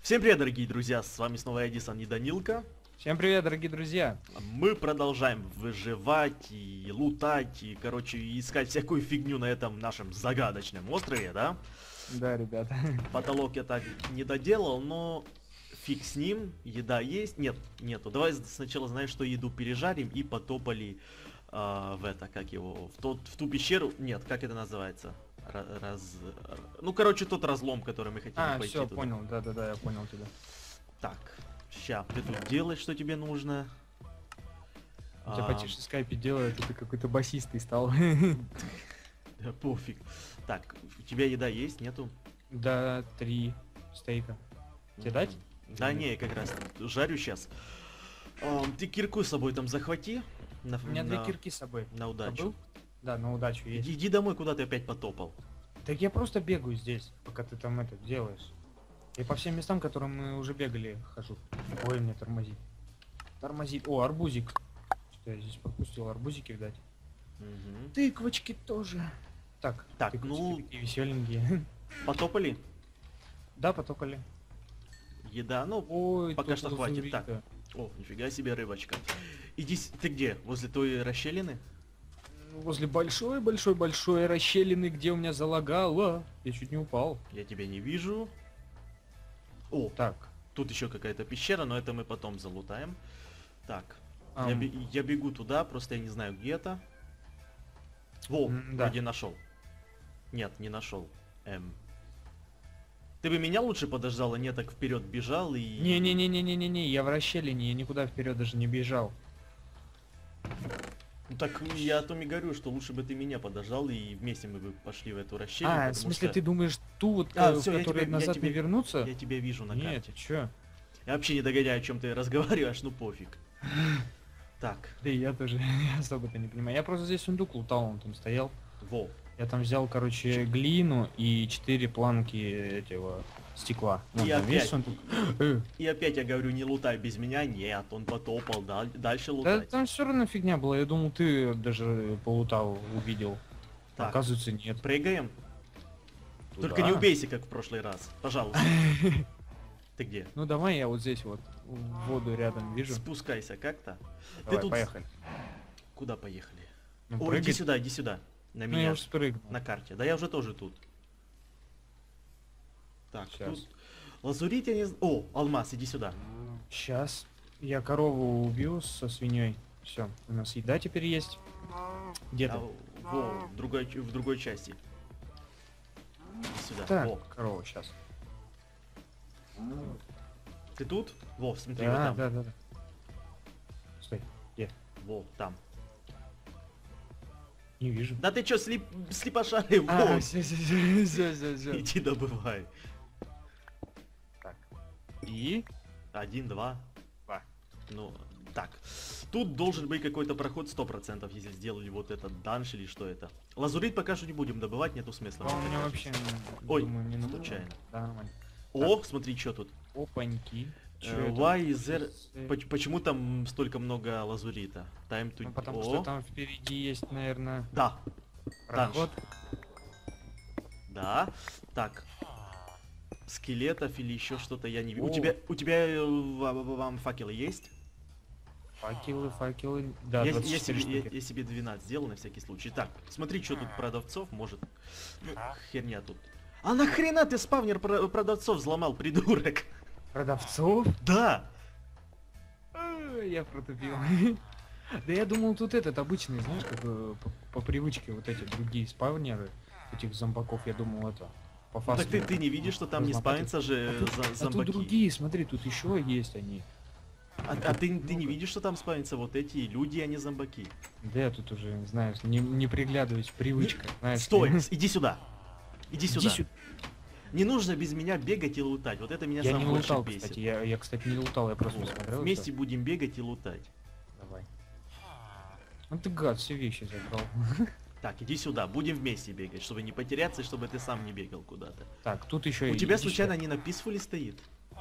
Всем привет, дорогие друзья, с вами снова Эдисон и Данилка. Всем привет, дорогие друзья! Мы продолжаем выживать и лутать, и, короче, искать всякую фигню на этом нашем загадочном острове, да? Да, ребята. Потолок я так не доделал, но фиг с ним, еда есть? Нет, нету. Давай сначала, знаешь, что еду пережарим и потопали в это, как его, в ту пещеру, нет, как это называется? Ну, короче, тот разлом, который мы хотим пойти все, туда. понял, да-да-да, я понял тебя. Так, ща, ты тут делаешь, что тебе нужно. У тебя потише в скайпе делает, ты какой-то басистый стал. Да пофиг. Так, у тебя еда есть, нету? Да, 3 стейка. Тебе дать? Да не, я как раз жарю сейчас. Ты кирку с собой там захвати. У меня 2 кирки с собой. На удачу. Забыл? Да, на удачу есть. Иди домой, куда ты опять потопал. Так я просто бегаю здесь, пока ты там это делаешь. Я по всем местам, которым мы уже бегали, хожу. Ой, мне тормозит. Тормозит. О, арбузик. Что я здесь пропустил? Арбузики, видать. Угу. Тыквочки тоже. Так, ну... такие веселенькие. Потопали? Да, потопали. Еда, ну, ой, пока что хватит. Так. О, нифига себе рыбочка. Иди, ты где? Возле той расщелины? Возле большой-большой-большой расщелины, где у меня залагало. Я чуть не упал. Я тебя не вижу. О, так. Тут еще какая-то пещера, но это мы потом залутаем. Так. Я бегу туда, просто я не знаю где это. Во, вроде нашел. Нет, не нашел. Ты бы меня лучше подождал, а не так вперед бежал и... Не-не-не-не-не-не, я в расщелине, я никуда вперед даже не бежал. Ну так я о том и говорю, что лучше бы ты меня подождал, и вместе мы бы пошли в эту расщелину. В смысле, ты думаешь, ту вот, в которой назад не вернуться? Я тебя вижу на карте. Нет, чё? Я вообще не догоняю, о чем ты разговариваешь, ну пофиг. Так. Да и я тоже особо-то не понимаю. Я просто здесь сундук лутал, он там стоял. Во. Я там взял, короче, глину и 4 планки этого стекла. И опять, и опять я говорю, не лутай без меня. Нет, он потопал, дальше лутать. Да там все равно фигня была. Я думал, ты даже полутал, увидел. Так. Оказывается, нет. Прыгаем? Туда. Только не убейся, как в прошлый раз. Пожалуйста. Ты где? Ну давай я вот здесь вот в воду рядом вижу. Спускайся как-то. Давай, тут... поехали. Куда поехали? Ну, о, иди сюда, иди сюда. На меня. Я уже спрыгнул. На карте. Да я уже тоже тут. Так, сейчас. Тут... Лазурит я не... О, алмаз, иди сюда. Сейчас. Я корову убью со свиньей. Все, у нас еда теперь есть. Где-то. Во, в другой части. Иди сюда. Так, во. корова, сейчас. Ты тут? Во, смотри, да, вот там. Да. Стой, где? Во, там. Не вижу. Да ты чё, слепошарый? Все. Иди добывай. Так. И? 1, 2. 2. Ну, так. Тут должен быть какой-то проход 100%, если сделали вот этот данж или что это. Лазурит пока что не будем добывать, нету смысла. У меня вообще... Ой, думаю, не случайно. Да, нормально. О, так. Смотри, что тут. Опаньки. Why is there... Почему там столько много лазурита? Time to... потому что там впереди есть, наверное... Да. Проход. Да. Так. Скелетов или еще что-то я не вижу. У тебя вам факелы есть? Факелы. Да, я себе 12 сделал на всякий случай. Так, смотри, что тут продавцов может. Херня тут. А нахрена ты спавнер продавцов взломал, придурок? Продавцов? Да! Я протупил. Да я думал, тут этот обычный, знаешь, как по привычке вот эти другие спавнеры, этих зомбаков, я думал, это по фасту. Так ты не видишь, что там не спавнится же зомбаки? А тут другие, смотри, тут еще есть они. А ты не видишь, что там спавнятся вот эти люди, а не зомбаки? Да я тут уже, знаешь, не приглядываюсь, привычка. Знаешь, стой, иди сюда. Иди сюда. Не нужно без меня бегать и лутать. Вот это меня самое больше бесит. Кстати, я, кстати, не лутал, я просто смотрел. Вместе будем бегать и лутать. Давай. Ну ты гад, все вещи забрал. Так, иди сюда, будем вместе бегать, чтобы не потеряться и чтобы ты сам не бегал куда-то. Так, тут еще... У тебя случайно не на писфуле стоит?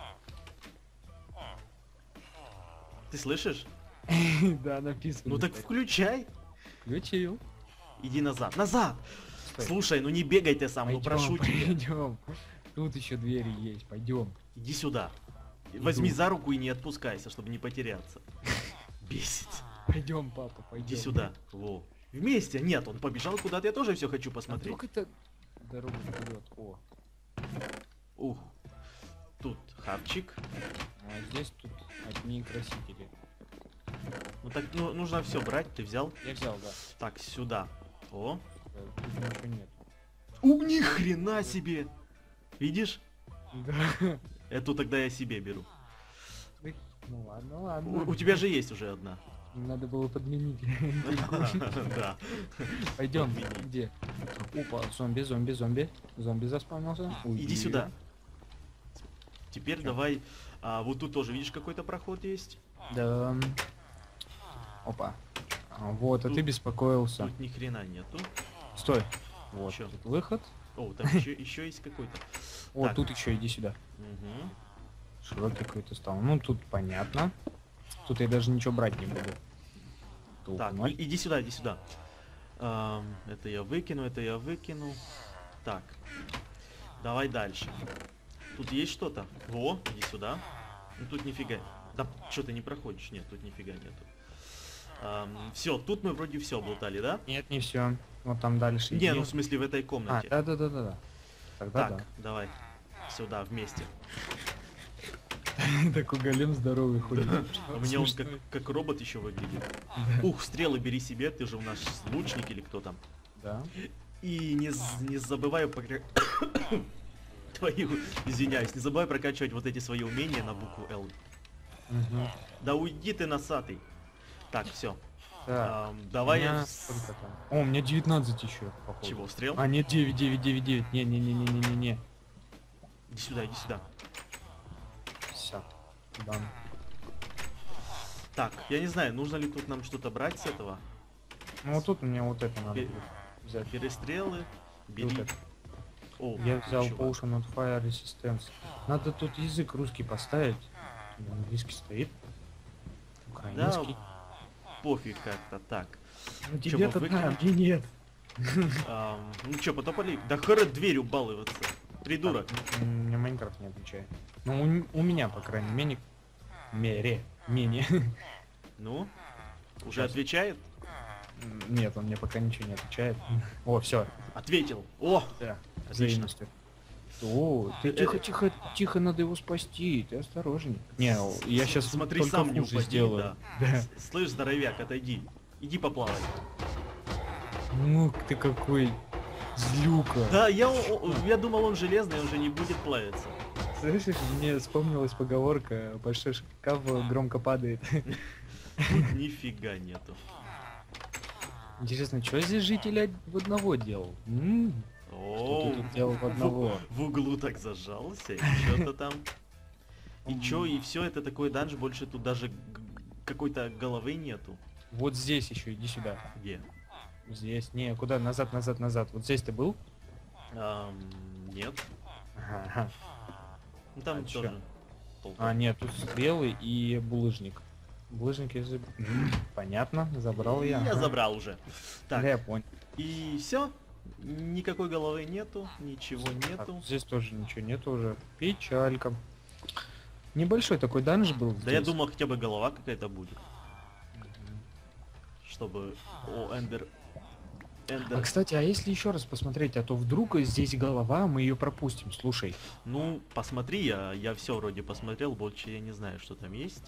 Ты слышишь? Да, написано. Ну так включай. Включил. Иди назад. Назад! Слушай, ну не бегай ты сам, ну прошу тебя. Идем. Тут еще двери есть, пойдем. Иди сюда. Возьми за руку и не отпускайся, чтобы не потеряться. Бесит. Пойдем, папа, пойдем. Иди сюда. Во. Вместе. Нет, он побежал куда-то. Я тоже все хочу А посмотреть. вдруг это дорога вперед? О, Ух. Тут хавчик. а здесь тут одни красители. Ну так, ну, нужно все брать. Ты взял? Я взял, да. Так, сюда. О. Тут ничего нет. Ни хрена себе. Видишь? Да. Эту тогда я себе беру. Ну ладно, ладно. У тебя же есть уже одна. Надо было подменить. Да. Пойдем. Подмени. Где? Опа, зомби, зомби, зомби. Зомби заспавнился. Иди сюда. Теперь давай. Вот тут тоже, видишь, какой-то проход есть? Да. Опа. Вот, а ты Тут- беспокоился. Тут ни хрена нету. Стой. Вот, Чё? тут выход. О, там еще есть какой-то. О, Так. тут еще иди сюда. Мгм. Широкий какой-то стал. Ну, тут понятно. Тут я даже ничего брать не буду. Тут Так, ноль. иди сюда, иди сюда. Это я выкину, это я выкину. Так. Давай дальше. Тут есть что-то? Во, иди сюда. Ну тут нифига. Да что ты не проходишь? Нет, тут нифига нету. Все, тут мы вроде все облутали, да? Нет, не все. Вот там дальше. Не, иди. ну в смысле в этой А, комнате. да. Тогда Так, давай. Сюда, вместе. да. Такой голем здоровый ходит. У меня он как робот еще выглядит. Ух, стрелы бери себе, ты же у нас лучник или кто там. Да. И не забывай твою, извиняюсь, не забывай прокачивать вот эти свои умения на букву Л. Мгм. Да уйди ты, носатый. Так, все. Так. Давай у я... меня сколько там? О, у меня 19 еще, походу. Чего, стрел? А, нет, 9, 9, 9, 9. Не. Иди сюда, иди сюда. Все. Да. Так, я не знаю, нужно ли тут нам что-то брать с этого. Ну вот тут мне вот это надо Пе- будет взять. Перестрелы. Бери. Вот это. О, Я взял чувак. Potion от Fire Resistance. Надо тут язык русский поставить. Английский стоит. Украинский. Пофиг как-то так. Ну чё, тебе-то мы да, выкинем? мне нет. Ну чё, потопали? Да хэра дверью баловаться. Придурок. Мне Майнкрафт не отвечает. Ну, у меня, по крайней мере. Менее. Ну, уже Сейчас. отвечает? Нет, он мне пока ничего не отвечает. О, все. Ответил. О, Да. отлично. Взаимностью. О, ты тихо, надо его спасти, ты осторожней. Не, я сейчас Смотри, только сам не хуже упади, сделаю. да. Слышь, здоровяк, отойди. Иди поплавай. Ну ты какой злюка. Да, я думал, он железный, он же не будет плавиться. Слышишь, мне вспомнилась поговорка: большой шкаф громко падает. Тут нифига нету. Интересно, что здесь житель в одного делал? Что ты тут делал в одного? В углу так зажался, и что-то там. И чё, и все, это такой данж, больше тут даже какой-то головы нету. Вот здесь еще, иди сюда. Где? Здесь. Не, куда? Назад. Вот здесь ты был? Нет. Ага. Ну там А тоже. чё? толком. А, нет, тут стрелы и булыжник. Булыжник я понятно, забрал я. Я ага. забрал уже. Да, Так, я понял. и все. Никакой головы нету, ничего Так, нету. здесь тоже ничего нету уже. Печалька. Небольшой такой данж был. Да я здесь. думал, хотя бы голова какая-то будет. Чтобы... О, Эндер... А кстати, а если еще раз посмотреть, а то вдруг здесь голова, мы ее пропустим. Слушай. Ну, посмотри, я все вроде посмотрел, больше я не знаю, что там есть.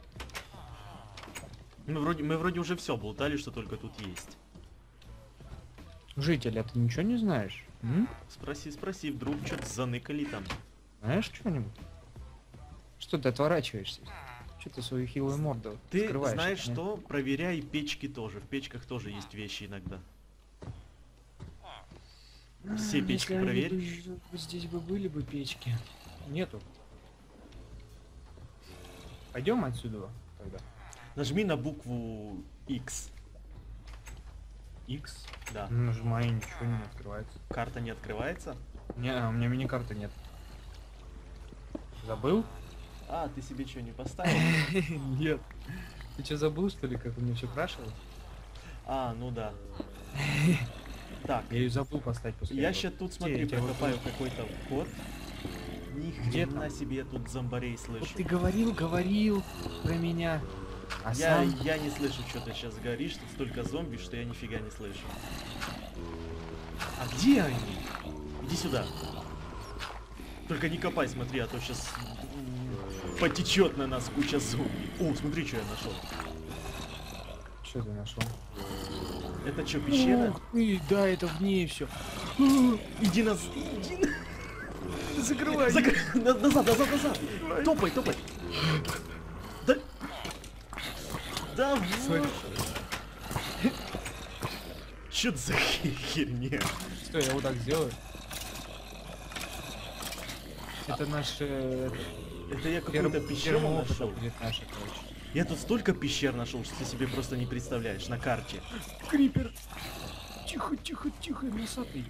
Мы вроде уже все болтали, что только тут есть. Житель, а ты ничего не знаешь? Спроси, вдруг что-то заныкали там. Знаешь что-нибудь? Что ты отворачиваешься? Что ты свою хилую морду Ты скрываешь? знаешь от меня? что? Проверяй печки тоже. В печках тоже есть вещи иногда. Все печки Если они проверь. бы здесь бы были бы печки. Нету. Пойдем отсюда тогда. Нажми на букву X. X. Да. Нажимаю, ничего не открывается. Карта не открывается. Не, у меня мини-карты нет. Забыл? А, ты себе что, не поставил? Нет. Ты что, забыл, что ли, как у меня все спрашивал? А, ну да. Так, Я ее забыл поставить после я этого. сейчас тут, Я смотри, тебя прокопаю какой-то код. Ни Где хрена себе я тут зомбарей Вот слышу. ты говорил про меня. А Я сам... не слышу, что ты сейчас говоришь, тут столько зомби, что я нифига не слышу. А где они? Иди сюда. Только не копай, смотри, а то сейчас потечет на нас куча зомби. О, смотри, что я нашел. Что ты нашел? Это что, пещера? Ух ты, да, это в ней все. Иди назад. Закрывай. Назад. Топай. Да. Да Смотри. вот. Чё это за херня? Стой, я вот так сделаю. Это наш Это я какую-то пещеру нашел. будет наша, короче. Я тут столько пещер нашел, что ты себе просто не представляешь на карте. Крипер. Тихо, носатый.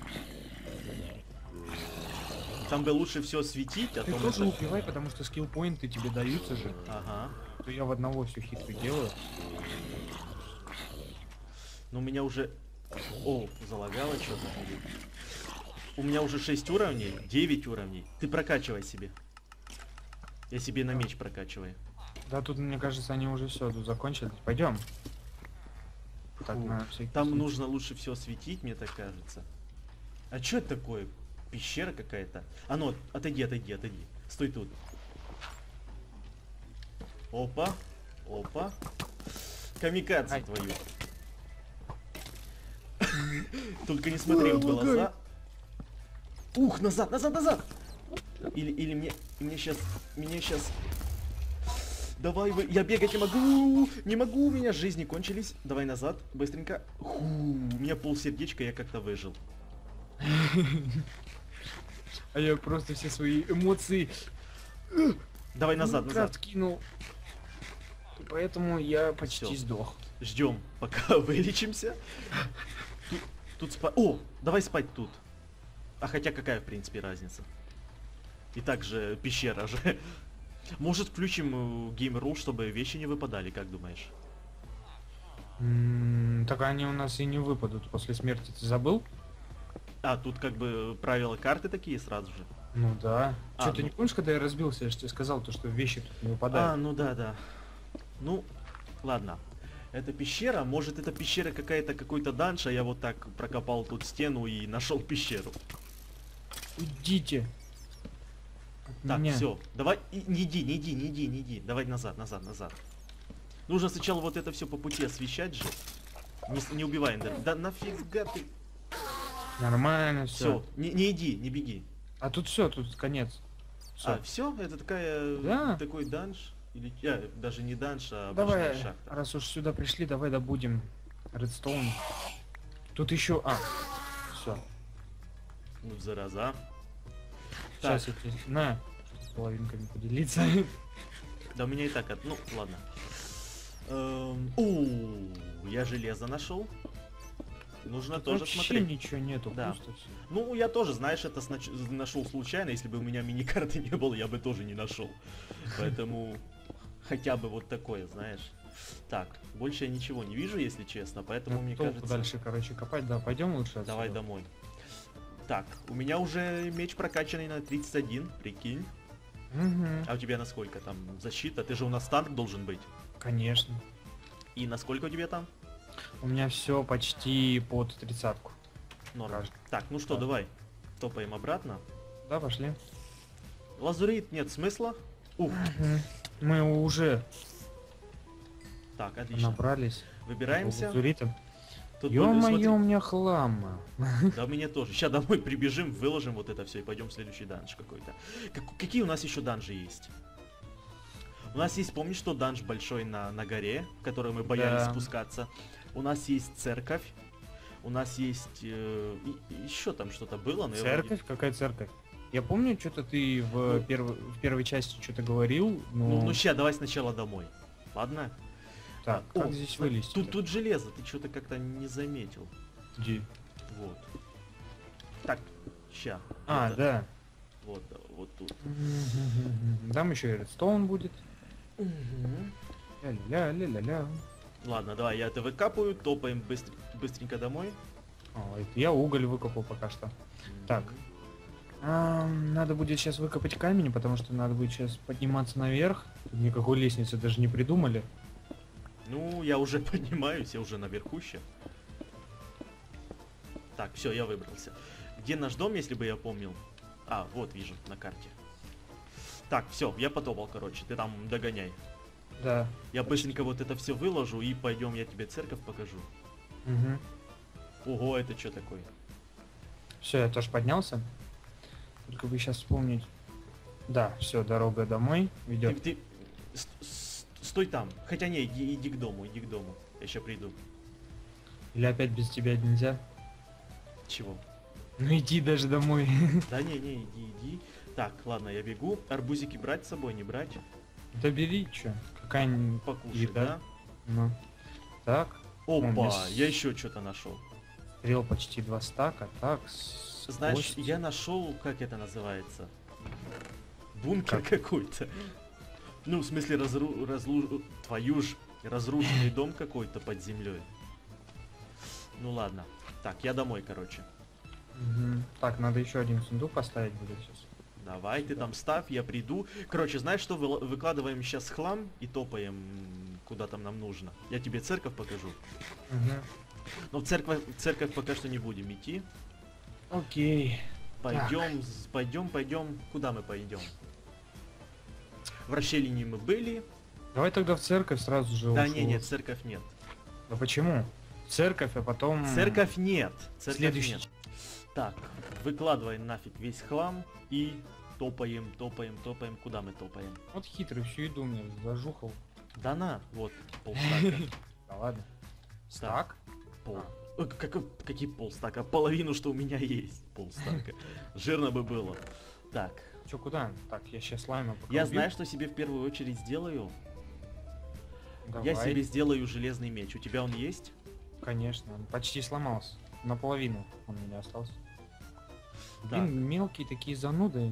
Там бы лучше все светить, а Ты то тоже это... убивай, потому что скилл-поинты тебе даются же. Ага. То я в одного все хитро делаю. Но у меня уже... О, залагало что-то. У меня уже 6 уровней, 9 уровней. Ты прокачивай себе. Я себе на меч прокачиваю. Да, тут, мне кажется, они уже все тут закончили. Пойдем. Так, Фу. на всякий Там случай. нужно лучше все осветить, мне так кажется. А что это такое? Пещера какая-то? А ну, отойди. Стой тут. Опа. Камикадзе Ай. твою. Только не смотри в глаза. Ух, назад! Или меня сейчас... Давай вы... Я бегать не могу, у меня жизни кончились. Давай назад, быстренько. У меня полсердечка, я как-то выжил. А я просто все свои эмоции Давай назад. кинул. Поэтому я почти Всё. сдох. Ждем, пока вылечимся. Тут спать. О, давай спать тут. А хотя какая, в принципе, разница? И также пещера же. Может, включим Game Rule, чтобы вещи не выпадали, как думаешь? Так они у нас и не выпадут после смерти, ты забыл? А, тут как бы правила карты такие сразу же. Ну да. А, Что, ты ну. не помнишь, когда я разбился, я же тебе сказал, то, что вещи тут не А, выпадают? ну да. Ну, ладно. Это пещера, может это пещера какая-то, какой-то данж, а я вот так прокопал тут стену и нашел пещеру. Уйдите. От Так, меня. все, давай, не иди, давай назад. Нужно сначала вот это все по пути освещать же. Не убивай эндер. Да нафига ты. Нормально Все, все. не иди, не беги. А тут все, тут конец. Всё. А, все, это Да. такой данж. Или даже не данж, а Давай, обычная шахта. раз уж сюда пришли, давай добудем редстоун. Тут еще... все. Ну, зараза. Сейчас я тебе... На, с половинками поделиться. Да у меня и так, ну, ладно. Я железо нашел. Нужно тоже Вообще смотреть. ничего нету, Да. пусто всё. Ну, я тоже, знаешь, это нашел случайно. Если бы у меня мини-карты не было, я бы тоже не нашел. Поэтому хотя бы вот такое, знаешь. Так, больше я ничего не вижу, если честно, поэтому Ну, мне толку кажется... дальше, короче, копать, да, пойдем лучше Давай отсюда. домой. Так, у меня уже меч прокачанный на 31, прикинь. Мгм. А у тебя на сколько там защита? Ты же у нас танк должен быть. Конечно. И на сколько у тебя там? У меня все почти под 30-ку. Норм. Кажется. Так, ну что, Да. давай. Топаем обратно. Да, пошли. Лазурит нет смысла. Ух, Мы уже так, отлично. набрались. Выбираемся. Лазуритом. Тут Ё-моё, у меня хлама. Да, мне тоже. Сейчас домой прибежим, выложим вот это все и пойдем в следующий данж какой-то. Какие у нас еще данжи есть? У нас есть, помнишь, что данж большой на горе, в который мы боялись Да. спускаться? У нас есть церковь. У нас есть... еще там что-то было, но я вроде- Церковь? Какая церковь? Я помню, что-то ты в первой части что-то говорил, но... Ну ща, давай сначала домой. Ладно? Так, О, как здесь смотри, вылезть? Тут железо, ты что-то как-то не заметил. Где? Вот. Так, ща. А, Это- да. Вот тут. Там еще и редстоун будет. Ля-ля-ля-ля-ля. Ладно, давай, я это выкапываю, топаем быстренько домой. Это я уголь выкопал пока что. Так. Надо будет сейчас выкопать камень, потому что надо будет сейчас подниматься наверх. Тут никакой лестницы даже не придумали. Ну, я уже поднимаюсь, я уже наверху ща. Так, все, я выбрался. Где наш дом, если бы я помнил? А, вот вижу, на карте. Так, все, я потопал, короче, ты там догоняй. Да. Я быстренько вот это все выложу и пойдем, я тебе церковь покажу. Угу. Ого, это что такое? Все, я тоже поднялся. Только бы сейчас вспомнить. Да, все, дорога домой ведет. Ты стой там. Хотя не, иди к дому, иди к дому. Я сейчас приду. Или опять без тебя нельзя? Чего? Ну иди даже домой. Да не, иди. Так, ладно, я бегу. Арбузики брать с собой, не брать? Да бери, чё? Какая-нибудь Покушать, еда. да? Ну. Так. Опа, я еще что-то нашел. Стрел почти 2 стака. Так, Знаешь, кости. я нашел, как это называется? Бункер какой-то. Ну, в смысле, твою ж, разрушенный дом какой-то под землей. Ну ладно. Так, я домой, короче. Мгм. Так, надо еще один сундук поставить будет сейчас. Давай, ты там ставь, я приду. Короче, знаешь что, выкладываем сейчас хлам и топаем, куда там нам нужно. Я тебе церковь покажу. Но в церковь пока что не будем идти. Окей. Пойдем. Куда мы пойдем? В расщелине мы были. Давай тогда в церковь сразу же. Да уж нет, церковь нет. А почему? Церковь, а потом... Церковь нет. Церковь Следующий. нет. Так, выкладывай нафиг весь хлам и топаем. Куда мы топаем? Вот хитрый, всю еду мне зажухал. Да на, вот, полстака. Да ладно. Стак? Пол. Какие полстака? Половину, что у меня есть. Полстака. Жирно бы было. Так. Чё, куда? Так, я сейчас лайма пока Я убью. знаю, что себе в первую очередь сделаю. Давай. Я себе сделаю железный меч. У тебя он есть? Конечно, он почти сломался. Наполовину он у меня остался. Да. Блин, мелкие такие зануды.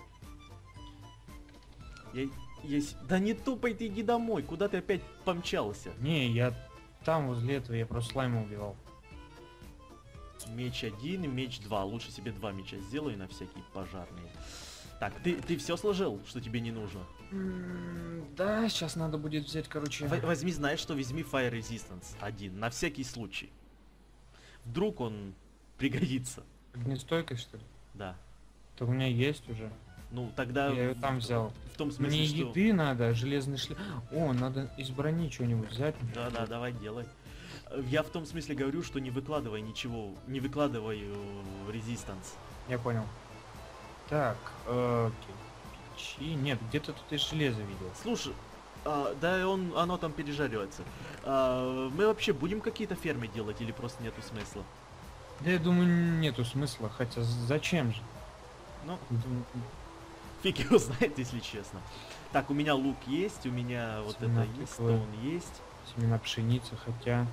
Да не тупай ты, иди домой. Куда ты опять помчался? Не, я там возле этого, я просто слайма убивал. Меч 1, меч 2. Лучше себе 2 меча сделаю на всякие пожарные. Так, ты все сложил, что тебе не нужно? Да, сейчас надо будет взять, короче... Возьми, знаешь что, возьми Fire Resistance 1, на всякий случай. Вдруг он пригодится. Огнестойкость, что ли? Да. То у меня есть уже. Ну, тогда... Я ее там взял. В том смысле, Мне что... еды надо, железный шлем. О, надо из брони что-нибудь взять. Да, давай, делай. Я в том смысле говорю, что не выкладывай ничего, не выкладывай Resistance. Я понял. Так, кирпичи. Нет, где-то тут из железа видел. Слушай, да оно там пережаривается. Мы вообще будем какие-то фермы делать или просто нету смысла? Да я думаю, нету смысла, хотя зачем же? Ну, фиг его знает, если честно. Так, у меня лук есть, у меня вот Семена это есть, тыквы. стоун есть. Семена пшеницы, хотя...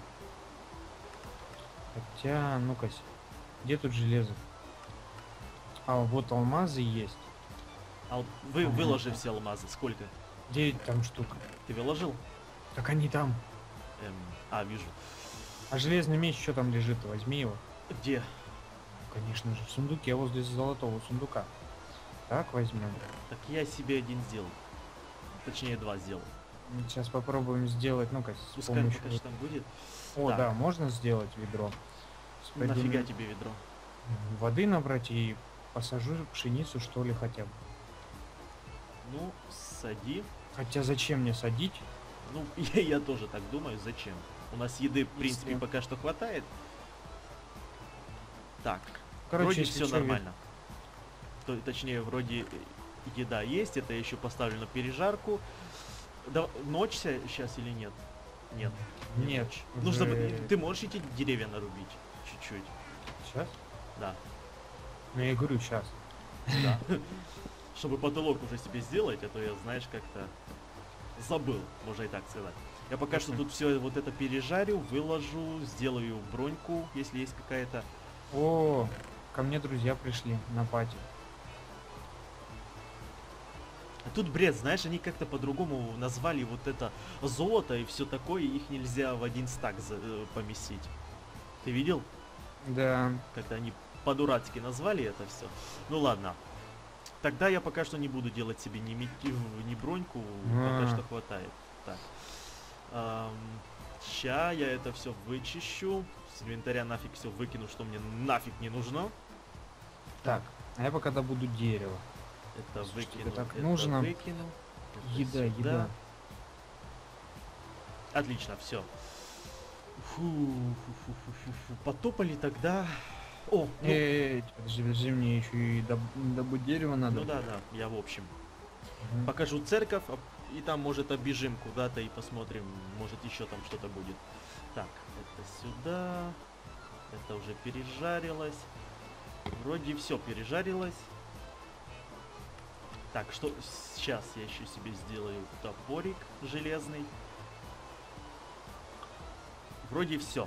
ну-ка, где тут железо? А, вот алмазы есть. Выложи все алмазы, сколько? 9 там штук. Ты выложил? Так они там. Вижу. А железный меч что там лежит? Возьми его. Где? Конечно же, в сундуке, возле золотого сундука. Так, возьмем. Так я себе один сделал. Точнее, 2 сделал. Сейчас попробуем сделать, ну-ка, с Пускай помощью... пока что там будет. О, Так. да, можно сделать ведро. Пойду Нафига тебе ведро? воды набрать и посажу пшеницу, что ли, хотя бы. Ну, сади. Хотя зачем мне садить? Ну, я тоже так думаю, зачем? У нас еды, в принципе, Если- пока что хватает. Так, Короче, вроде если все чё, нормально. Точнее, вроде еда есть, это я еще поставлю на пережарку. Да, ночь сейчас или нет? Нет. Нет, ночь. Нужно уже- ты можешь идти деревья нарубить? Чуть-чуть. Сейчас? Да. Ну, я и говорю, сейчас. Да. Чтобы потолок уже себе сделать, а то я, знаешь, как-то забыл, можно и так сказать. Я пока что тут все вот это пережарю, выложу, сделаю броньку, если есть какая-то. О, ко мне друзья пришли на пати. А тут бред, знаешь, они как-то по-другому назвали вот это золото и все такое, их нельзя в один стак поместить. Ты видел? Да. Как-то они по-дурацки назвали это все. Ну ладно, Тогда я пока что не буду делать себе ни броньку, пока что хватает. Так. Ща я это все вычищу. С инвентаря нафиг все выкину, что мне нафиг не нужно. Так, а я пока добуду дерево. Это Что выкину, тебе так это нужно? выкину. Это Еда, сюда. еда. Отлично, все. Потопали тогда. О, ну, подожди, мне еще и добыть дерево надо. ну да, я в общем. Мгм. Покажу церковь, и там, может, оббежим куда-то и посмотрим, может, еще там что-то будет. Так, это сюда. Это уже пережарилось. Вроде все пережарилось. Так, что сейчас я еще себе сделаю топорик железный. Вроде все.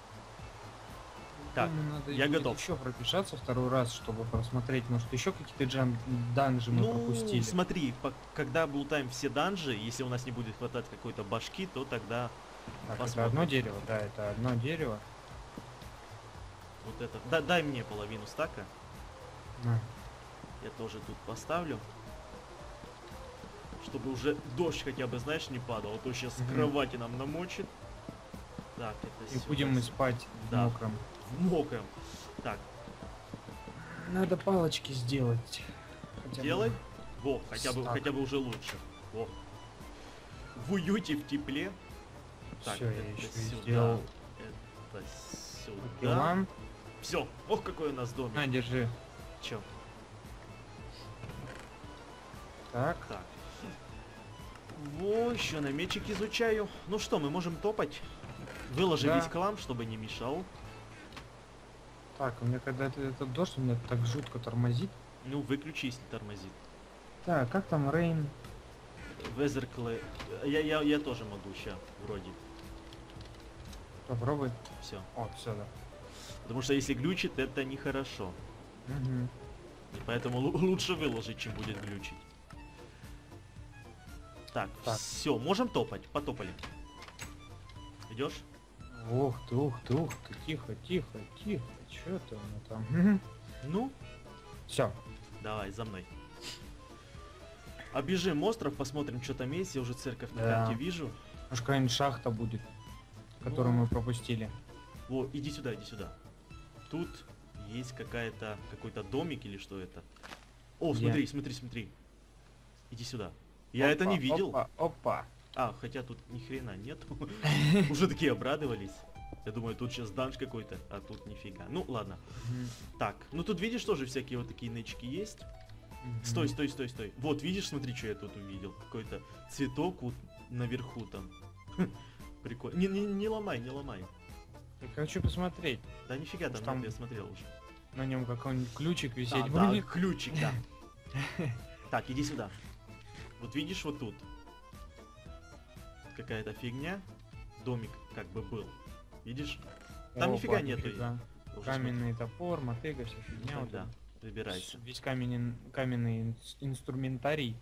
Так, Надо я будет готов. еще пропишаться второй раз, чтобы посмотреть, может, еще какие-то данжи мы Ну, пропустили. смотри, когда лутаем все данжи, если у нас не будет хватать какой-то башки, то тогда Так, посмотрим. это одно дерево, да, это одно дерево. Вот это. Дай мне половину стака. На. Я тоже тут поставлю. Чтобы уже дождь хотя бы, знаешь, не падал. А то сейчас Мгм. кровати нам намочит. Так, это И сюда, будем мы спать Да. мокром. в мокром. Так, Надо палочки сделать. Хотя бы. делай. Во, Так. хотя бы уже лучше. Во. В уюте, в тепле. Так, Всё, я это еще сюда. сделал. Это сюда. Пила. Все. Ох, какой у нас домик. На, держи. Чё? Так. Так. Во, еще на мечик изучаю. Ну что, мы можем топать. Выложи Да. весь хлам, чтобы не мешал. Так, у меня когда этот дождь, у меня так жутко тормозит. Ну, выключи, если тормозит. Так, как там Рейн? Везеркле. Я тоже могу ща, вроде. Попробуй. Все. О, все, да. Потому что если глючит, это нехорошо. Мгм. И поэтому лучше выложить, чем будет глючить. Так, Так. все, можем топать. Потопали. Идешь? Ух ты, ух ты, ух ты. Тихо, тихо, тихо. Че ты у меня там? Ну, Все. давай, за мной. Обежим остров, посмотрим, что там есть. Я уже церковь на Да. карте вижу. Может, какая-нибудь шахта будет, которую Ну. мы пропустили. Во, иди сюда, иди сюда. Тут есть какой-то домик или что это? О, Где? смотри, смотри, смотри. Иди сюда. Я это не Опа, видел. Опа, опа. А, хотя тут ни хрена нет. Уже такие обрадовались. Я думаю, тут сейчас данж какой-то, а тут нифига. Ну, ладно. Мгм. Так, ну тут видишь, тоже всякие вот такие нычки есть. Стой, стой, стой, стой. Вот, видишь, смотри, что я тут увидел. Какой-то цветок вот наверху там. Прикольно. Не ломай, не ломай. Я хочу посмотреть. Да нифига там, Там нет, я смотрел уже. На нем какой-нибудь ключик висеть Да, будет. ключик, да. Так, иди сюда. Вот видишь, вот тут какая-то фигня. Домик как бы был. Видишь? Там Опа, нифига нету. нифига. Уже Каменный топор, мотыга, вся смотри. фигня. Ну вот да, это. выбирайся. Весь каменный инструментарий.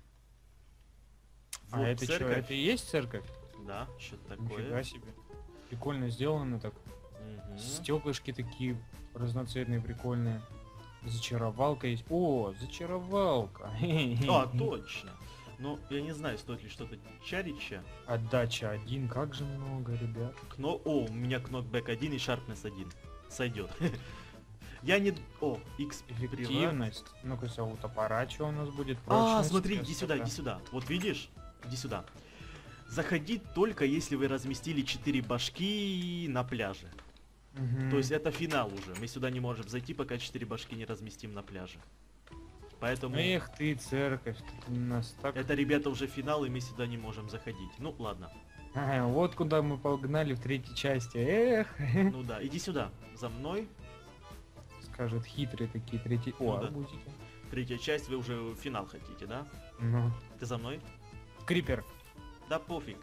Вот А это что, церковь. это и есть церковь? Да, что-то Нифига такое. себе. Прикольно сделано так. Мгм. Стеклышки такие разноцветные, прикольные. Зачаровалка есть. О, зачаровалка. А, точно. Ну, я не знаю, стоит ли что-то чарить ща. Отдача 1, как же много, ребят. О, у меня кнокбэк 1 и шарпнес 1. Сойдет. Я не... О, X приват. Эффективность. Ну-ка, у топора что у нас будет? А, Прочность, смотри, иди сюда, красота. иди сюда. Вот видишь? Иди сюда. Заходить только если вы разместили 4 башки на пляже. Мгм. То есть это финал уже. Мы сюда не можем зайти, пока 4 башки не разместим на пляже. Поэтому Эх ты, церковь, ты нас так... это, ребята, уже финал, и мы сюда не можем заходить. Ну, ладно. Ага, вот куда мы погнали в третьей части. Эх, Ну да, иди сюда. За мной. скажет хитрые такие третий. О, Ну да. арбузики. Третья часть, вы уже финал хотите, да? Ну. Ты за мной? Крипер. Да пофиг.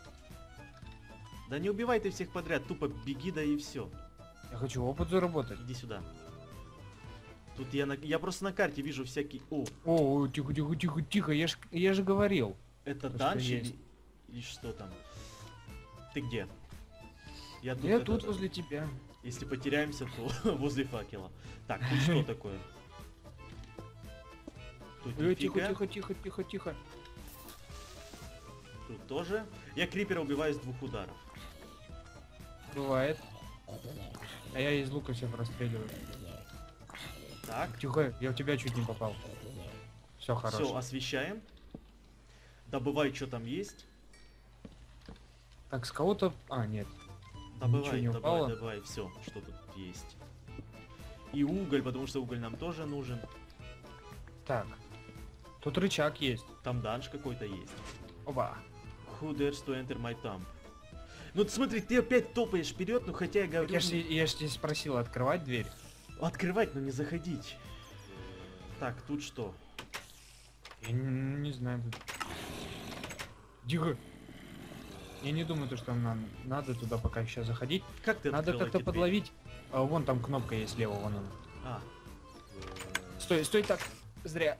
Да не убивай ты всех подряд, тупо беги, да и все. Я хочу опыт заработать. Иди сюда. Тут я просто на карте вижу всякие... О, О, тихо, тихо, тихо, тихо, я же говорил. это что данж есть. или что там? Ты где? Я Я это- тут возле тебя. Если потеряемся, то возле факела. Так, тут что такое? Тут Тихо, нифига. тихо, тихо, тихо, тихо. Тут тоже. Я крипера убиваю с 2 ударов. Бывает. А я из лука всех расстреливаю. Так. Тихо, я в тебя чуть не попал. Все хорошо. Все, освещаем. Добывай, что там есть. Так, с кого-то... А, нет. Добывай, не добывай, упало? добывай, все, что тут есть. И уголь, потому что уголь нам тоже нужен. Так. Тут рычаг есть. Там данж какой-то есть. Оба. Who dares to enter my tomb? Ну смотри, ты опять топаешь вперед, ну хотя я говорю, Я ж тебя спросил открывать дверь. открывать, но не заходить. Так, тут что? Я не знаю. Тихо. Я не думаю, то, что нам надо туда пока еще заходить. Как ты Надо открыл как-то эти двери? подловить. А, вон там кнопка есть слева, вон она. А, Стой, стой так. Зря.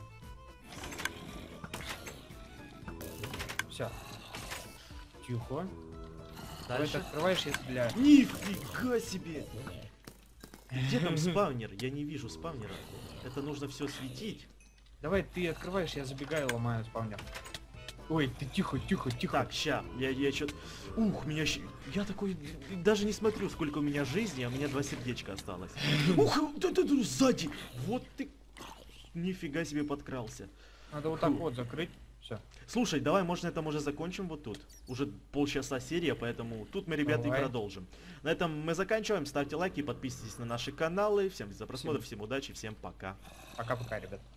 Все. Тихо. Давай ты дальше. открываешь, я стреляю. Нифига себе! Где там спавнер? Я не вижу спавнера. Это нужно все светить. Давай ты открываешь, я забегаю, ломаю спавнер. Ой, ты тихо, тихо, тихо. Так, ща, я чё... Ух, меня я такой... Даже не смотрю, сколько у меня жизни, а у меня 2 сердечка осталось. Ух, сзади! Вот ты... Нифига себе подкрался. Надо вот так вот закрыть. Все. Слушай, давай, может, на этом уже закончим вот тут. Уже полчаса серия, поэтому тут мы, ребята, Давай. и продолжим. На этом мы заканчиваем. Ставьте лайки, подписывайтесь на наши каналы. Всем за просмотр, всем удачи, всем пока. Пока-пока, ребят.